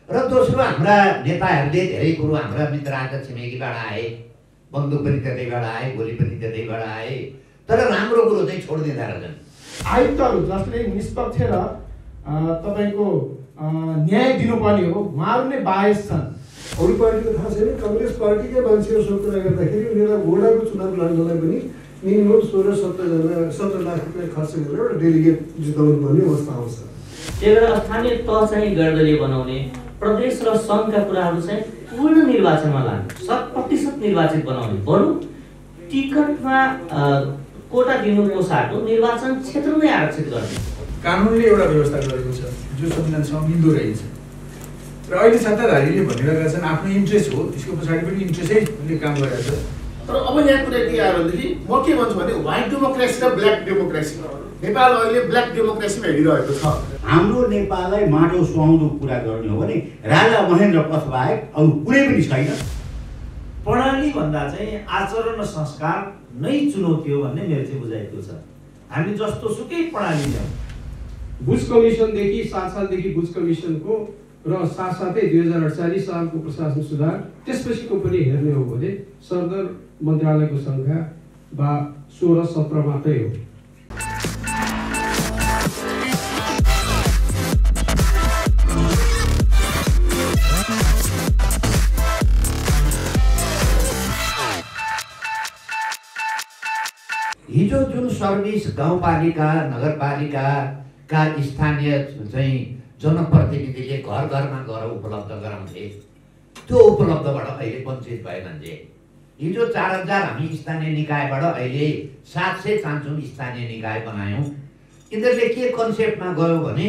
र दोस्रो हाम्रा नेताहरूले धेरै कुरो हाम्रा मित्रका छिमेकीबाट आए, बन्दुक पनि त्यतैबाट आए, गोली पनि त्यतैबाट आए, तर राम्रो कुरो चाहिँ छोडिदिँदा रहेछन्। आयुक्तहरू जसले निष्पक्ष र तपाईँको न्याय दिनुपर्ने हो उहाँहरू नै बायस छन्। अरू पार्टीको थाहा छैन, काङ्ग्रेस पार्टीकै मान्छेहरू सब कुरा गर्दाखेरि उनीहरूलाई वडाको चुनाव लड्नलाई पनि मिनिमम 16-17 लाख रुपियाँ खर्च गरेर एउटा डेलिगेट जिताउनु पर्ने अवस्था आउँछ। त्यही भएर स्थानीय तह चाहिँ गर्दलीय बनाउने, प्रदेश र सङ्घका कुराहरू चाहिँ पूर्ण निर्वाचनमा लाने, 100% निर्वाचित बनाउने, बरु टिकटमा कोटा दिनुको साटो निर्वाचन क्षेत्र नै आरक्षित गर्ने। कानुनले एउटा व्यवस्था गरेको छ जो संविधानसँग मिल्दो रहेछ र अहिले सत्ताधारीले भनिरहेका छन् आफ्नो इन्ट्रेस्ट हो, त्यसको पछाडि पनि इन्ट्रेस्टै काम गरेको छ। तर अब यहाँ कुरा के आयो भनेदेखि म के भन्छु भने व्हाइट डेमोक्रेसी र ब्ल्याक डेमोक्रेसी, नेपाल अहिले ब्ल्याक डेमोक्रेसीमा हिँडिरहेको छ। हाम्रो नेपाललाई माटो सुहाउँदो कुरा गर्ने हो भने राजा महेन्द्र पथ बाहेक अरू कुनै पनि छैन। प्रणाली भन्दा चाहिँ आचरण र संस्कार नै चुनौती हो भन्ने मेरो चाहिँ बुझाइको छ। हामी जस्तो सुकै प्रणाली ल्याउँ, बुश कमिसनदेखि 7 सालदेखि बुश कमिसनको र साथसाथै 2048 सालको प्रशासन सुधार त्यसपछिको पनि हेर्ने हो भने सदर मन्त्रालयको सङ्ख्या 16-17 मात्रै हो। हिजो जुन सर्भिस गाउँपालिका नगरपालिकाका स्थानीय चाहिँ जनप्रतिनिधिले घर घरमा गएर उपलब्ध गराउँथे, त्यो उपलब्धबाट अहिले वञ्चित भए मान्छे। हिजो 4000 हामी स्थानीय निकायबाट अहिले 700 चाहन्छौँ स्थानीय निकाय बनायौँ। यिनीहरूले के कन्सेप्टमा गयो भने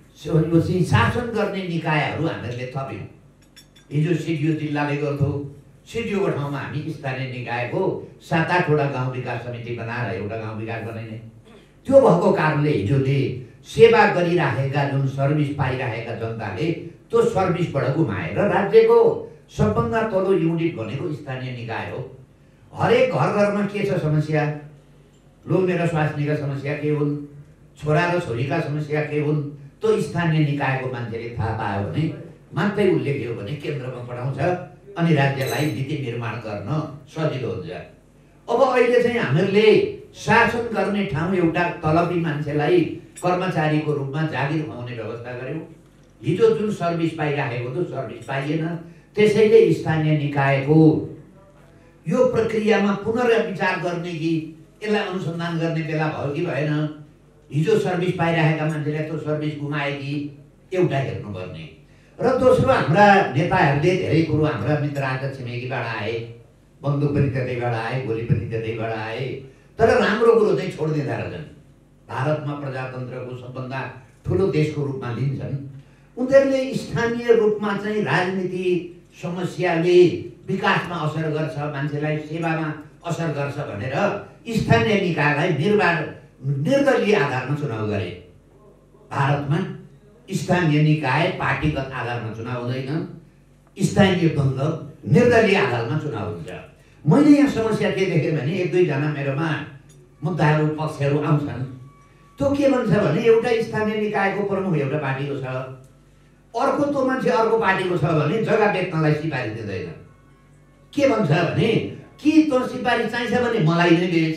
शासन गर्ने निकायहरू हामीहरूले थप्यौँ। हिजो सिडिओ जिल्लाले गर्थ्यो, सिडिओको ठाउँमा हामी स्थानीय निकायको 7-8 वटा गाउँ विकास समिति बनाएर एउटा गाउँ विकास बनाइने। त्यो भएको कारणले हिजोले सेवा गरिराखेका जुन सर्भिस पाइरहेका जनताले त्यो सर्भिसबाट गुमाए र राज्यको सबभन्दा तल्लो युनिट भनेको स्थानीय निकाय हो। हरेक घर घरमा के छ समस्या, लोग्ने र स्वास्नीका समस्या के हुन्, छोरा र छोरीका समस्या के हुन्, त्यो स्थानीय निकायको मान्छेले थाहा पायो भने मात्रै उसले के हो भने केन्द्रमा पठाउँछ अनि राज्यलाई नीति निर्माण गर्न सजिलो हुन्छ। अब अहिले चाहिँ हामीहरूले शासन गर्ने ठाउँ एउटा तलबी मान्छेलाई कर्मचारीको रूपमा जागिर खुवाउने व्यवस्था गर्यौँ। हिजो जुन सर्भिस पाइराखेको त्यो सर्भिस पाइएन, त्यसैले स्थानीय निकायको यो प्रक्रियामा पुनर्विचार गर्ने कि यसलाई अनुसन्धान गर्ने बेला भयो कि भएन, हिजो सर्भिस पाइरहेका मान्छेले त्यो सर्भिस गुमाए कि एउटा हेर्नुपर्ने। र दोस्रो हाम्रा नेताहरूले धेरै कुरो हाम्रा मित्रका छिमेकीबाट आए, बन्दुक पनि त्यतैबाट आए, गोली पनि त्यतैबाट आए, तर राम्रो कुरो चाहिँ छोडिदिँदा रहेछन्। भारतमा प्रजातन्त्रको सबभन्दा ठुलो देशको रूपमा लिन्छन्। उनीहरूले स्थानीय रूपमा चाहिँ राजनीति समस्याले विकासमा असर गर्छ, मान्छेलाई सेवामा असर गर्छ भनेर स्थानीय निकायलाई निर्दलीय आधारमा चुनाव गरे। भारतमा स्थानीय निकाय पार्टीगत आधारमा चुनाव हुँदैन, स्थानीय द्वन्द्व निर्दलीय आधारमा चुनाव हुन्छ। मैले यहाँ समस्या के देखेँ भने 1-2 जना मेरोमा मुद्दाहरू पक्षहरू आउँछन्। त्यो के भन्छ भने एउटा स्थानीय निकायको प्रमुख एउटा पार्टीको छ, अर्को त्यो मान्छे अर्को पार्टीको छ भने जग्गा बेच्नलाई सिफारिस दिँदैन। के भन्छ भने कि त्यो सिफारिस चाहिन्छ भने मलाई नै बेच,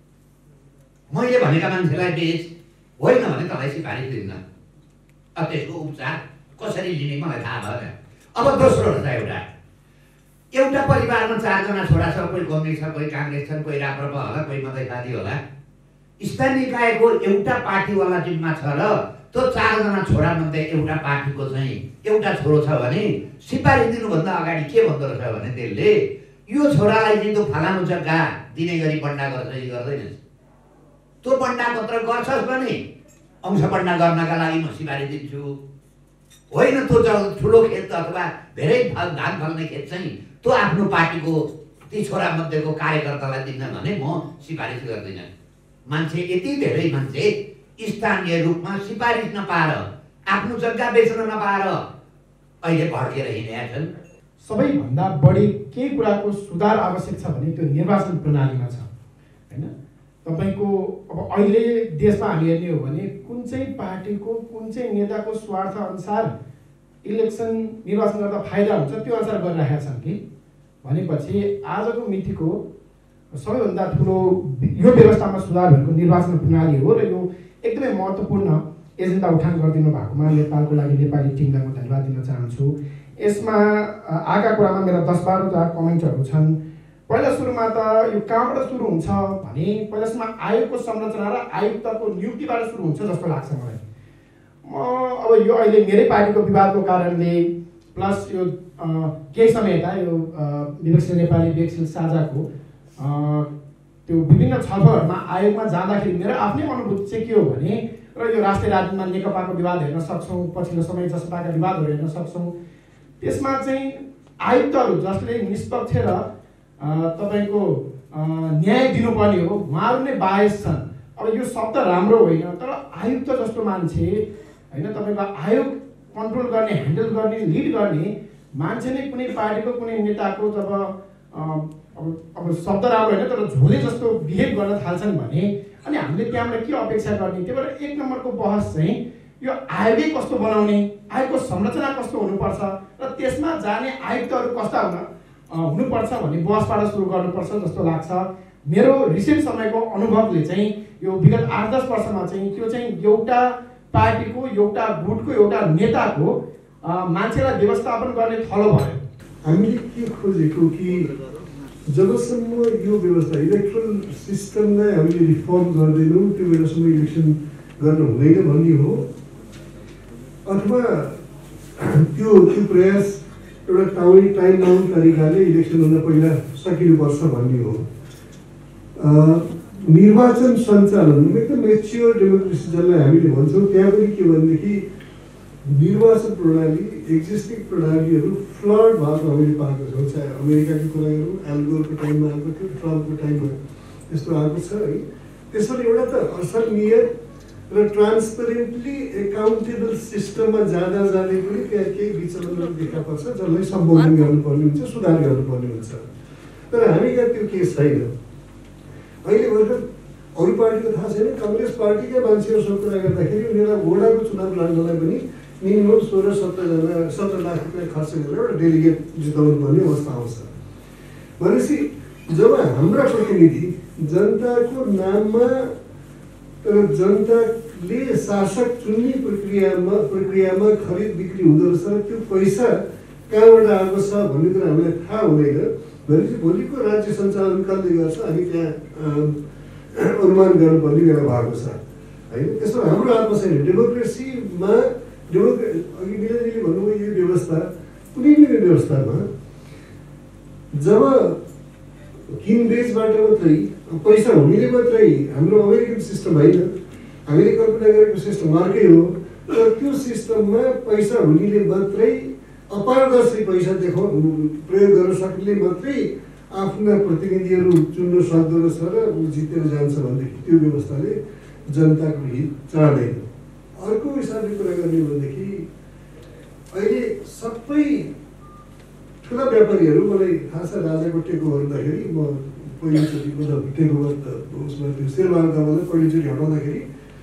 मैले भनेका मान्छेलाई बेच, होइन भने तँलाई सिफारिस दिन्न। त्यसको उपचार कसरी लिने मलाई थाहा भएन। अब दोस्रो रहेछ एउटा परिवारमा 4 जना छोरा छ, कोही कम्युनिस्ट छ, कोही काङ्ग्रेस छ, कोही राप्रपा होला, कोही मधेसवादी होला। स्थानीय निकायको एउटा पार्टीवाला जिम्मा छ र त्यो 4 जना छोरा मध्ये एउटा पार्टीको चाहिँ एउटा छोरो छ भने सिफारिस दिनुभन्दा अगाडि के भन्दो रहेछ भने त्यसले यो छोरालाई चाहिँ त्यो फलानु जग्गा दिने गरी बन्डा गर्छ कि गर्दैनस्, त्यो बन्डा पत्र गर्छस् भने अंश बन्डा गर्नका लागि म सिफारिस दिन्छु, होइन त्यो ठुलो खेत अथवा धेरै धान फल्ने खेत चाहिँ त्यो आफ्नो पार्टीको ती छोरा मध्येको कार्यकर्तालाई दिन्न भने म सिफारिस गर्दिनँ। मान्छे यति धेरै मान्छे स्थानीय रूपमा सिफारिस नपाएर, आफ्नो जग्गा बेच्न नपाएर अहिले भड्केर हिँडेका छन्। सबैभन्दा बढी के कुराको सुधार आवश्यक छ भने त्यो निर्वाचन प्रणालीमा छ, हैन? तपाईको अब अहिले देशमा हामी हेर्ने हो भने कुन चाहिँ पार्टीको कुन चाहिँ नेताको स्वार्थ अनुसार इलेक्सन निर्वाचन गर्दा फाइदा हुन्छ त्यो अनुसार गरिरहेका छन् कि भनेपछि आजको मितिको सबैभन्दा ठुलो यो व्यवस्थामा सुधार भएको निर्वाचन प्रणाली हो र यो एकदमै महत्त्वपूर्ण एजेन्डा उठान गरिदिनु भएकोमा नेपालको लागि नेपाली टिमलाई म धन्यवाद दिन चाहन्छु। यसमा आएका कुरामा मेरा 10-12 कमेन्टहरू छन्। पहिला सुरुमा त यो कहाँबाट सुरु हुन्छ भने पहिलासम्म आयोगको संरचना र आयुक्तको नियुक्तिबाट सुरु हुन्छ जस्तो लाग्छ मलाई। अब यो अहिले मेरै पार्टीको विवादको कारणले प्लस यो केही समय यता यो विवेकशील नेपाली विवेकशील साझाको त्यो विभिन्न छलफलहरूमा आयोगमा जाँदाखेरि मेरो आफ्नै अनुभूति चाहिँ के हो भने र यो राष्ट्रिय राजनीतिमा नेकपाको विवाद हेर्न सक्छौँ, पछिल्लो समय जसपाका विवादहरू हेर्न सक्छौँ। त्यसमा चाहिँ आयुक्तहरू जसले निष्पक्ष र तपाईँको न्याय दिनुपर्ने हो उहाँहरू नै बायस छन्। अब यो शब्द राम्रो होइन तर आयुक्त जस्तो मान्छे होइन तपाईँको आयोग कन्ट्रोल गर्ने ह्यान्डल गर्ने लिड गर्ने मान्छे नै कुनै पार्टीको कुनै नेताको जब अब शब्द राम्रो होइन तर झोले जस्तो बिहेभ गर्न थाल्छन् भने अनि हामीले त्यहाँबाट के अपेक्षा गर्ने। त्यही भएर 1 नम्बरको बहस चाहिँ यो आयोगै कस्तो बनाउने, आयोगको संरचना कस्तो हुनुपर्छ र त्यसमा जाने आयुक्तहरू कस्ता हुनुपर्छ भन्ने बहसबाट सुरु गर्नुपर्छ जस्तो लाग्छ। मेरो रिसेन्ट समयको अनुभवले चाहिँ यो विगत 8-10 वर्षमा चाहिँ त्यो चाहिँ एउटा पार्टीको एउटा गुटको एउटा नेताको मान्छेलाई व्यवस्थापन गर्ने थलो भयो। हामीले के खोजेको कि जबसम्म यो व्यवस्था इलेक्ट्रल सिस्टमलाई हामीले रिफर्म गर्दैनौँ त्यो बेलासम्म इलेक्सन गर्न हुँदैन भन्ने हो अथवा त्यो प्रयास एउटा टाइम बाउन्ड तरिकाले इलेक्सनभन्दा पहिला सकिनुपर्छ भन्ने हो। निर्वाचन सञ्चालन एकदम मेच्योर डेमोक्रेसी जसलाई हामीले भन्छौँ त्यहाँ पनि के भनेदेखि निर्वाचन प्रणाली एक्जिस्टिङ प्रणालीहरू फ्लड भएको हामीले पाएको छौँ। चाहे अमेरिकाको कुरा गरौँ, एल्गोरको टाइममा आएको थियो, ट्रम्पको टाइममा यस्तो आएको छ है। त्यसरी एउटा त असल नियत र ट्रान्सपेरेन्टली एकाउन्टेबल सिस्टममा जाँदा जाँदै पनि त्यहाँ केही विचलनहरू देखा पर्छ जसलाई सम्बोधन गर्नुपर्ने हुन्छ, सुधार गर्नुपर्ने हुन्छ। तर हामी कहाँ त्यो केस छैन। अहिले भर्खर अरू पार्टीको थाहा छैन, कङ्ग्रेस पार्टीकै मान्छेहरूसँग कुरा गर्दाखेरि उनीहरूलाई वडाको चुनाव लड्नलाई पनि मिनिमम 16-17 लाख रुपियाँ खर्च गरेर एउटा डेलिगेट जिताउनु पर्ने अवस्था आउँछ। भनेपछि जब हाम्रा प्रतिनिधि जनताको नाममा जनताले शासक चुन्ने प्रक्रियामा खरिद बिक्री हुँदो रहेछ र त्यो पैसा कहाँबाट आएको छ भन्ने कुरा हामीलाई थाहा हुँदैन भनेपछि भोलिको राज्य सञ्चालन कसले गर्छ हामी त्यहाँ अनुमान गर्नुपर्ने बेला भएको छ होइन। त्यसो हाम्रो हातमा छैन। डेमोक्रेसीमा अघि मिलाजीले भन्नुभयो यो व्यवस्था कुनै पनि व्यवस्थामा जब किनबेचबाट मात्रै पैसा हुनेले मात्रै हाम्रो अमेरिकन सिस्टम होइन, हामीले कल्पना गरेको सिस्टम अर्कै हो। तर त्यो सिस्टममा पैसा हुनेले मात्रै अपारदर्शी पैसा प्रयोग गर्न सक्नेले मात्रै आफ्ना प्रतिनिधिहरू चुन्न सक्दो रहेछ र ऊ जितेर जान्छ भनेदेखि त्यो व्यवस्थाले जनताको हित चाहँदैन। अर्को हिसाबले कुरा गर्ने भनेदेखि अहिले सबै ठुला व्यापारीहरू मलाई थाहा छ राजाको टेको गर्दाखेरि म पहिलोचोटि टेको उसमा त्यो शेरबहादुरलाई पहिलोचोटि हटाउँदाखेरि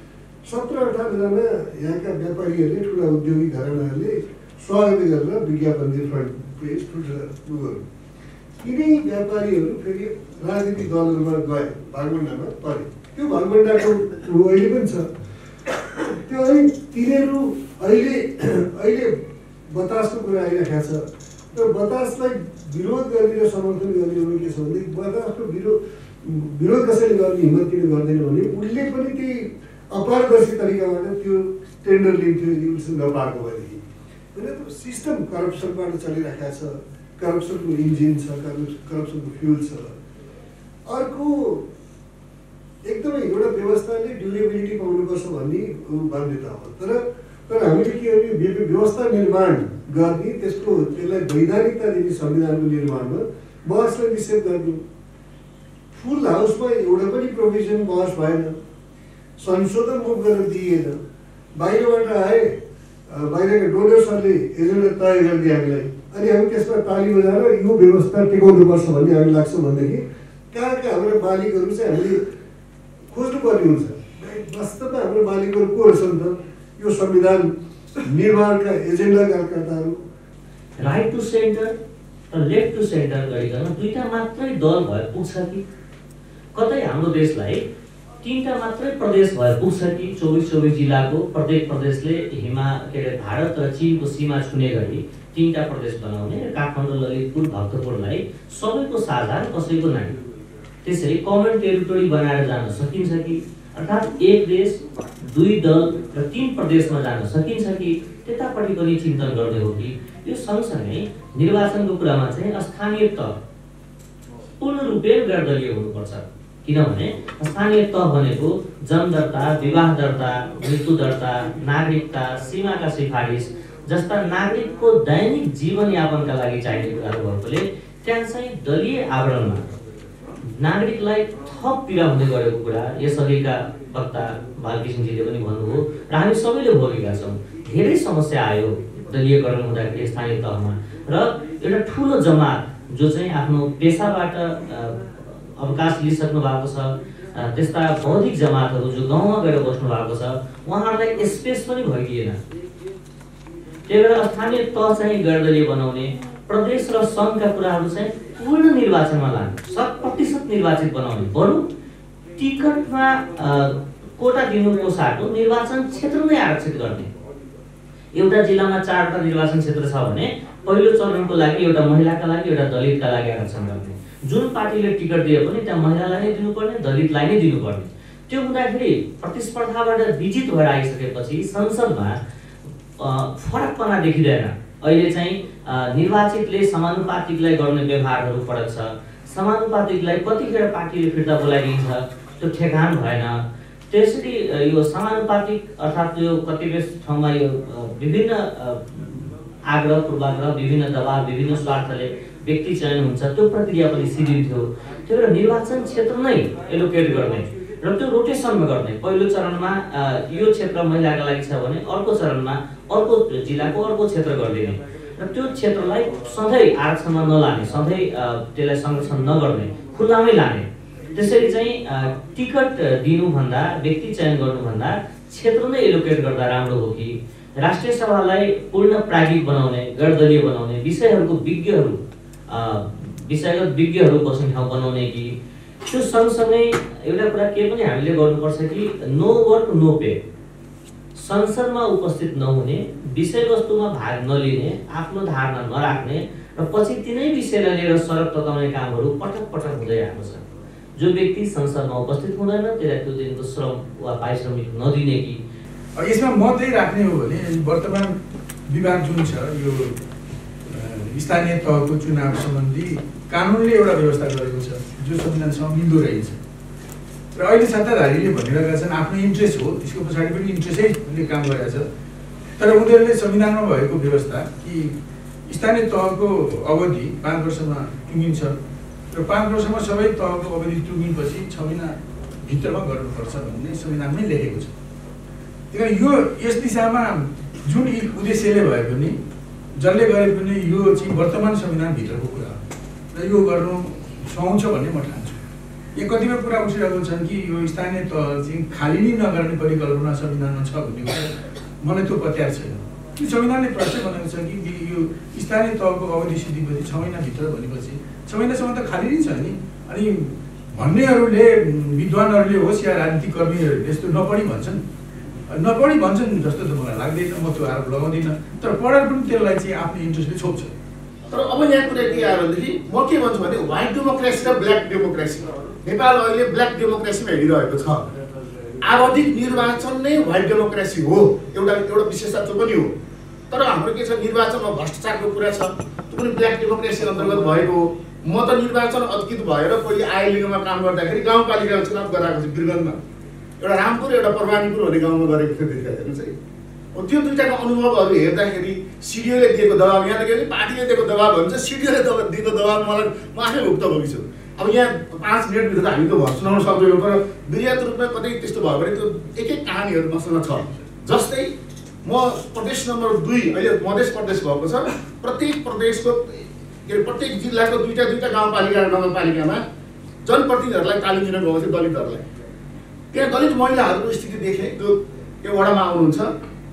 17-18 जना यहाँका व्यापारीहरूले ठुला उद्योगिक घरानाहरूले स्वागत गरेर विज्ञापन दिए फ्रन्ट पेज ठुल्ठुला उयोहरू। यिनै व्यापारीहरू फेरि राजनीतिक दलहरूमा गए, भागभण्डामा परे। त्यो भागभण्डाको अहिले पनि छ। त्यो अनि तिनीहरू अहिले बतासको कुरा आइरहेको छ। तर बतासलाई विरोध गर्ने र समर्थन गर्ने हो के छ भनेदेखि बतासको विरोध कसैले गर्ने हिम्मत किन गर्दैन भने उसले पनि त्यही अपारदर्शी तरिकाबाट त्यो टेन्डर लिन्थ्यो इलेक्सन नपाएको भएदेखि। होइन त्यो सिस्टम करप्सनबाट चलिरहेको छ, करप्सनको इन्जिन छ, करप्सनको फ्युल छ। अर्को एकदमै एउटा व्यवस्थाले ड्युरेबिलिटी पाउनुपर्छ भन्ने बाध्यता हो। तर हामीले के गर्ने व्यवस्था निर्माण गर्ने त्यसलाई वैधानिकता दिने संविधानको निर्माणमा बहसलाई निषेध गर्नु। फुल हाउसमा एउटा पनि प्रोभिजन बहस भएन, संशोधन मुख गर्न दिइएन। बाहिरबाट आए, बाहिरका डोनर्सहरूले एजेन्डा तय गरिदिए हामीलाई, अनि हामी त्यसमा ताली बजाएर यो व्यवस्था टेकाउनुपर्छ भन्ने हामी लाग्छ भनेदेखि कहाँ हाम्रा मालिकहरू चाहिँ हामीले खोज्नुपर्ने हुन्छ। वास्तवमा हाम्रो मालिकहरू को रहेछन् त? यो संविधान निर्माणका एजेन्डाका कर्ताहरू राइट टु सेन्टर र लेफ्ट टु सेन्टर गरिकन दुईटा मात्रै दल भए पुग्छ कि कतै हाम्रो देशलाई तीनटा मात्रै प्रदेश भए पुग्छ कि 24 जिल्लाको प्रत्येक प्रदेशले भारत र चीनको सीमा छुने गरी तीनटा प्रदेश बनाउने र काठमाडौँ, ललितपुर, भक्तपुरलाई सबैको साझा कसैको नाही त्यसरी कमन टेरिटोरी बनाएर जान सकिन्छ कि अर्थात् एक देश दुई दल र तीन प्रदेशमा जान सकिन्छ कि त्यतापट्टि पनि चिन्तन गर्ने हो कि यो सँगसँगै निर्वाचनको कुरामा चाहिँ स्थानीय तह पूर्ण रूपेण गैरदलीय हुनुपर्छ किनभने स्थानीय तह भनेको जन्मदर्ता, विवाह दर्ता, मृत्यु दर्ता, नागरिकता, सीमाका सिफारिस जस्ता नागरिकको दैनिक जीवनयापनका लागि चाहिने कुराहरू भएकोले त्यहाँ चाहिँ दलीय आवरणमा नागरिकलाई थप पीडा हुँदै गएको कुरा यसअघिका वक्ता बालकृष्णजीले पनि भन्नुभयो र हामी सबैले भोगेका छौँ। धेरै समस्या आयो दलीयकरण हुँदाखेरि स्थानीय तहमा र एउटा ठुलो जमात जो चाहिँ आफ्नो पेसाबाट अवकाश लिइसक्नु भएको छ त्यस्ता बौद्धिक जमातहरू जो गाउँमा गएर बस्नु भएको छ उहाँहरूलाई स्पेस पनि भइदिएन। त्यही भएर स्थानीय तह चाहिँ गैरदलीय बनाउने, प्रदेश र सङ्घका कुराहरू चाहिँ पूर्ण निर्वाचनमा लाने, 100% निर्वाचित बनाउने, बरु टिकटमा कोटा दिनुको साटो निर्वाचन क्षेत्र नै आरक्षित गर्ने। एउटा जिल्लामा 4वटा निर्वाचन क्षेत्र छ भने पहिलो चरणको लागि एउटा महिलाका लागि एउटा दलितका लागि आरक्षण गर्ने। जुन पार्टीले टिकट दिए पनि त्यहाँ महिलालाई नै दिनुपर्ने, दलितलाई नै दिनुपर्ने। त्यो हुँदाखेरि प्रतिस्पर्धाबाट विजित भएर आइसकेपछि संसदमा फरकपना देखिँदैन। अहिले चाहिँ निर्वाचितले समानुपातिकलाई गर्ने व्यवहारहरू फरक छ। समानुपातिकलाई कतिखेर पार्टीले फिर्ता बोलाइदिन्छ त्यो ठेगान भएन। त्यसरी यो समानुपातिक अर्थात् यो कतिपय ठाउँमा यो विभिन्न आग्रह पूर्वाग्रह, विभिन्न दबाव, विभिन्न स्वार्थले व्यक्ति चयन हुन्छ त्यो प्रक्रिया पनि सिद्धिन्थ्यो। त्यही भएर निर्वाचन क्षेत्र नै एलोकेट गर्ने र त्यो रोटेसनमा गर्ने। पहिलो चरणमा यो क्षेत्र महिलाका लागि छ भने अर्को चरणमा अर्को जिल्लाको अर्को क्षेत्र गरिदिने र त्यो क्षेत्रलाई सधैँ आरक्षणमा नलाने, सधैँ त्यसलाई संरक्षण नगर्ने, खुल्लामै लाने। त्यसरी चाहिँ टिकट दिनुभन्दा, व्यक्ति चयन गर्नुभन्दा क्षेत्र नै एलोकेट गर्दा राम्रो हो कि राष्ट्रिय सभालाई पूर्ण प्राज्ञिक बनाउने, गैरदलीय बनाउने, विषयगत विज्ञहरू बस्ने ठाउँ बनाउने कि त्यो सँगसँगै एउटा कुरा के पनि हामीले गर्नुपर्छ कि नो वर्क नो पे। संसदमा उपस्थित नहुने, विषयवस्तुमा भाग नलिने, आफ्नो धारणा नराख्ने र पछि तिनै विषयलाई लिएर सडक तताउने कामहरू पटक पटक हुँदै आएको छ। जो व्यक्ति संसदमा उपस्थित हुँदैन त्यसलाई त्यो दिनको श्रम वा पारिश्रमिक नदिने कि यसमा मतै राख्ने हो भने वर्तमान विवाद जुन छ यो स्थानीय तहको चुनाव सम्बन्धी कानुनले एउटा व्यवस्था गरेको छ जो संविधानसँग मिल्दो रहेछ र अहिले सत्ताधारीले भनिरहेका छन् आफ्नो इन्ट्रेस्ट हो, त्यसको पछाडि पनि इन्ट्रेस्टैले काम गरेका छ। तर उनीहरूले संविधानमा भएको व्यवस्था कि स्थानीय तहको अवधि 5 वर्षमा टुङ्गिन्छ र 5 वर्षमा सबै तहको अवधि टुङ्गिएपछि 6 महिनाभित्रमा गर्नुपर्छ भन्ने संविधानमै लेखेको छ। त्यही यो यस दिशामा जुन उद्देश्यले भए पनि जसले गरे पनि यो चाहिँ वर्तमान संविधानभित्रको कुरा हो र यो गर्नु सुहाउँछ भन्ने म ठान्छु। यो कतिपय कुरा उठिरहेको छन् कि यो स्थानीय तह चाहिँ खाली नै नगर्ने परिकल्पना संविधानमा छ भन्ने कुरा मलाई त्यो पत्यार छैन। त्यो संविधानले प्रश्न भनेको छ कि यो स्थानीय तहको अवधि सिद्धिपछि 6 महिनाभित्र भनेपछि 6 महिनासम्म त खाली नै छ नि। अनि भन्नेहरूले, विद्वानहरूले होस् या राजनीतिक कर्मीहरूले यस्तो नपढी भन्छन् जस्तो त मलाई लाग्दैन, म त्यो आरोप लगाउँदिनँ। तर पढेर पनि त्यसलाई चाहिँ आफ्नो इन्ट्रेस्टले छोप्छ। तर अब यहाँ कुरा के आयो भनेदेखि म के भन्छु भने व्हाइट डेमोक्रेसी र ब्ल्याक डेमोक्रेसी, नेपाल अहिले ब्ल्याक डेमोक्रेसीमा हिँडिरहेको छ। आवधिक निर्वाचन नै व्हाइट डेमोक्रेसी हो, एउटा विशेषता त्यो पनि हो। तर हाम्रो के छ, निर्वाचनमा भ्रष्टाचारको कुरा छ, त्यो पनि ब्ल्याक डेमोक्रेसी अन्तर्गत भएको। म त निर्वाचन अत्कित भएर पहिले आइलिङमा काम गर्दाखेरि गाउँपालिका चुनाव गराएको छु वीरगन्जमा। एउटा रामपुर एउटा प्रवानीपुर भन्ने गाउँमा गरेको थियो त्यतिखेर हेर्नुहोस् है। त्यो दुईटाको अनुभवहरू हेर्दाखेरि सिडिओले दिएको दबाब, यहाँ त के पार्टीले दिएको दबाब भन्छ, सिडिओले दिएको दबाब म आफै भुक्तभोगी छु। अब यहाँ 5 मिनटभित्र हामी त सुनाउन सक्दैनौँ, तर विधिगत रूपमा कतै त्यस्तो भयो भने त्यो एक कहानीहरू मसँग छ। जस्तै म प्रदेश नम्बर 2 अहिले मधेस प्रदेश भएको छ, प्रत्येक प्रदेशको प्रत्येक जिल्लाको दुईटा गाउँपालिका र नगरपालिकामा जनप्रतिनिधिहरूलाई तालिम दिन गएको थियो दलितहरूलाई। त्यहाँ दलित महिलाहरूको स्थिति देखेँ। त्यो वडामा आउनुहुन्छ,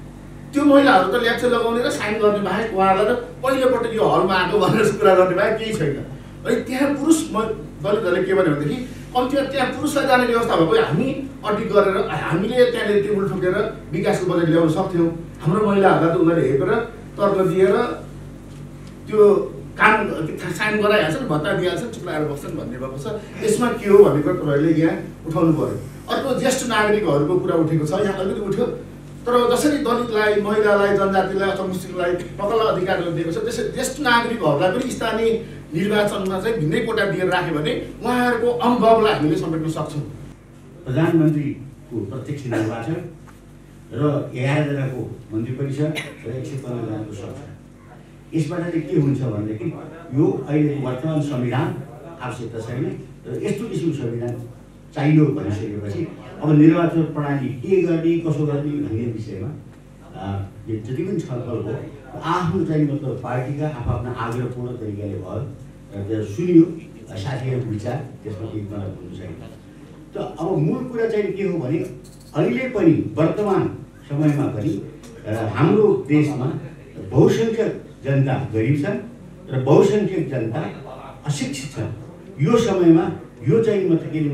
त्यो महिलाहरू त ल्याप्चे लगाउने र साइन गर्ने बाहेक उहाँहरूलाई त पहिलोपटक यो हलमा आएको भनेर कुरा गर्ने बाहेक केही छैन। अनि त्यहाँ पुरुष दलितहरूले के भन्यो भनेदेखि कम्तीमा त्यहाँ पुरुषलाई जाने व्यवस्था भएको हामी अडिट गरेर हामीले त्यहाँनिर टेबल ठोकेर विकासको बजेट ल्याउन सक्थ्यौँ। हाम्रो महिलाहरूलाई त उनीहरूले हेरेर तर्क दिएर त्यो काम साइन गराइहाल्छन्, भत्ता दिइहाल्छन्, चुप्लाएर बस्छन् भन्ने भएको छ। यसमा के हो भन्ने कुरा तपाईँहरूले यहाँ उठाउनु पर्यो। अर्को ज्येष्ठ नागरिकहरूको कुरा उठेको छ, यहाँ अलिकति उठ्यो। तर जसरी दलितलाई, महिलालाई, जनजातिलाई अथवा मुस्लिमलाई प्रबल अधिकारहरू दिएको छ, त्यसरी ज्येष्ठ नागरिकहरूलाई पनि स्थानीय निर्वाचनमा चाहिँ भिन्नै कोटा दिएर राख्यो भने उहाँहरूको अनुभवलाई हामीले समेट्न सक्छौँ। प्रधानमन्त्रीको प्रत्यक्ष निर्वाचन र 11 जनाको मन्त्री परिषद र 115 जनाको संसद, यसबाट चाहिँ के हुन्छ भनेदेखि यो अहिलेको वर्तमान संविधान आवश्यकता छैन र यस्तो किसिमको संविधान चाहियो भनिसकेपछि अब निर्वाचन प्रणाली के गर्ने, कसो गर्ने भन्ने विषयमा जति पनि छलफल हो आफ्नो चाहिँ मतलब पार्टीका आफ्ना आग्रहपूर्ण तरिकाले भयो र सुनियो साथीहरूको विचार, त्यसमा केही गलत हुनु छैन। त अब मूल कुरा चाहिँ के हो भने अहिले पनि वर्तमान समयमा पनि हाम्रो देशमा बहुसङ्ख्यक जनता गरिब छन् र बहुसङ्ख्यक जनता अशिक्षित छन्। यो समयमा यो चाहिँ मतलब के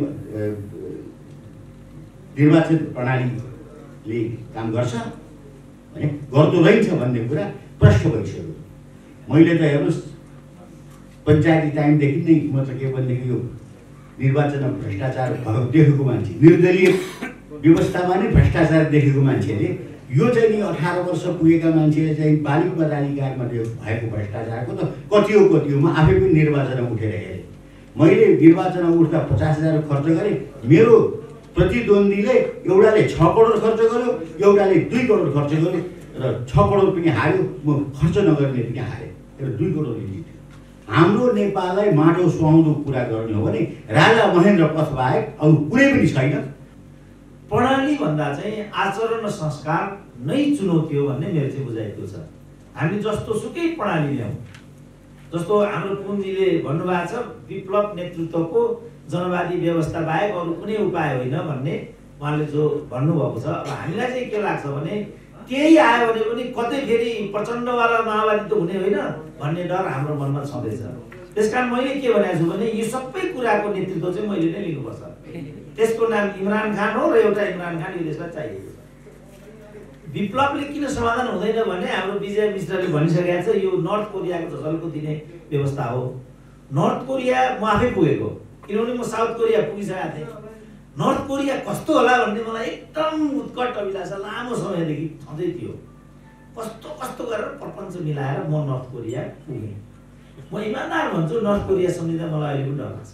निर्वाचन प्रणालीले काम गर्छ भने गर्दो रहेछ भन्ने कुरा प्रश्न भइसक्यो। मैले त हेर्नुहोस् पञ्चायती टाइमदेखि नै मतलब के भनेदेखि यो निर्वाचनमा भ्रष्टाचार देखेको मान्छे, निर्दलीय व्यवस्थामा नै भ्रष्टाचार देखेको मान्छेले यो चाहिँ नि 18 वर्ष पुगेका मान्छेले चाहिँ बालिक मताधिकारमा भएको भ्रष्टाचारको त कति हो म आफै पनि निर्वाचनमा उठेर हेरेँ। मैले निर्वाचनमा उठ्दा 50,000 खर्च गरेँ। मेरो प्रतिद्वन्द्वीले एउटाले 6 करोड खर्च गर्यो, एउटाले 2 करोड खर्च गर्यो र 6 करोड पनि हार्यो, म खर्च नगर्ने पनि हारेँ र 2 करोडले जित्यो। हाम्रो नेपाललाई माटो सुहाउँदो कुरा गर्ने हो भने राजा महेन्द्र पथ बाहेक अरू कुनै पनि छैन। प्रणाली भन्दा चाहिँ आचरण र संस्कार नै चुनौती हो भन्ने मेरो चाहिँ बुझाइको छ। हामी जस्तो सुकै प्रणाली ल्याउँ, जस्तो हाम्रो पुञ्जीले भन्नुभएको छ विप्लव नेतृत्वको जनवादी व्यवस्था बाहेक अरू कुनै उपाय होइन भन्ने उहाँले जो भन्नुभएको छ। अब हामीलाई चाहिँ के लाग्छ भने त्यही आयो भने पनि कतै फेरि प्रचण्डवाला माओवादी त हुने होइन भन्ने डर हाम्रो मनमा छँदैछ। त्यसकारण मैले के भनेको छु भने यो सबै कुराको नेतृत्व चाहिँ मैले नै लिनुपर्छ। त्यसको नाम इमरान खान हो र एउटा इमरान खान यो देशलाई चाहिएको छ। विप्लवले किन समाधान हुँदैन भने हाम्रो विजय मिश्रले भनिसकेको छ यो नर्थ कोरियाको झसल्को दिने व्यवस्था हो। नर्थ कोरिया म आफै पुगेको, किनभने म साउथ कोरिया पुगिसकेको थिएँ। नर्थ कोरिया कस्तो होला भन्ने मलाई एकदम उत्कट अभिलाषा लामो समयदेखि छँदै थियो। कस्तो कस्तो गरेर प्रपञ्च मिलाएर म नर्थ कोरिया पुगेँ। म इमानदार भन्छु नर्थ कोरिया सम्झिँदा मलाई अहिले पनि डर लाग्छ।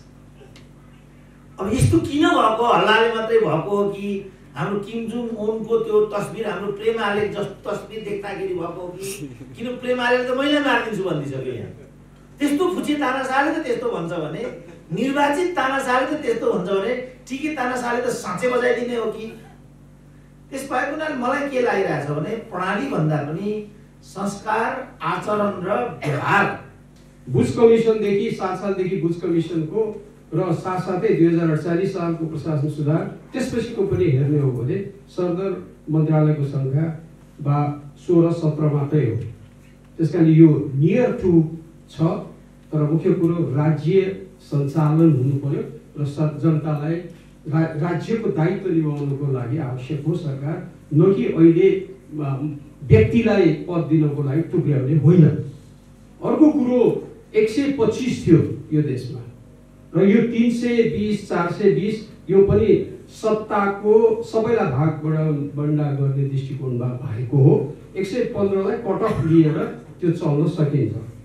अब यस्तो किन भएको, हल्लाले मात्रै भएको हो कि हाम्रो किम जोङ उनको त्यो तस्बिर हाम्रो प्रेम आलेख जस्तो तस्बिर देख्दाखेरि भएको हो कि किन प्रेम आलेख त मैले मारिदिन्छु भनिदिइसक्यो यहाँ। त्यस्तो फुची तानाशाहले त त्यस्तो भन्छ भने, निर्वाचित तानाशाहले त त्यस्तो भन्छ भने ठिकै तानाशाहले त साँच्चै बजाइदिने हो कि? त्यस भएको हुनाले मलाई के लागिरहेछ भने प्रणाली भन्दा पनि संस्कार, आचरण र व्यवहार। बुश कमिसनदेखि 7 सालदेखि बुश कमिसनको र साथसाथै 2048 सालको प्रशासन सुधार, त्यसपछिको पनि हेर्ने हो भने सरदर मन्त्रालयको सङ्ख्या 16-17 मात्रै हो। त्यसकारण यो नियर टु छ, तर मुख्य कुरो राज्य सञ्चालन हुनु पर्यो र जनतालाई राज्यको दायित्व निभाउनको लागि आवश्यक हो सरकार, न कि अहिले व्यक्तिलाई पद दिनको लागि टुक्र्याउने होइन। अर्को कुरो 125 थियो यो देशमा र यो 320, 420 यो पनि सत्ताको सबैलाई भागबण्डा गर्ने दृष्टिकोणमा भएको हो। 115लाई कट अफ लिएर त्यो चल्न सकिन्छ।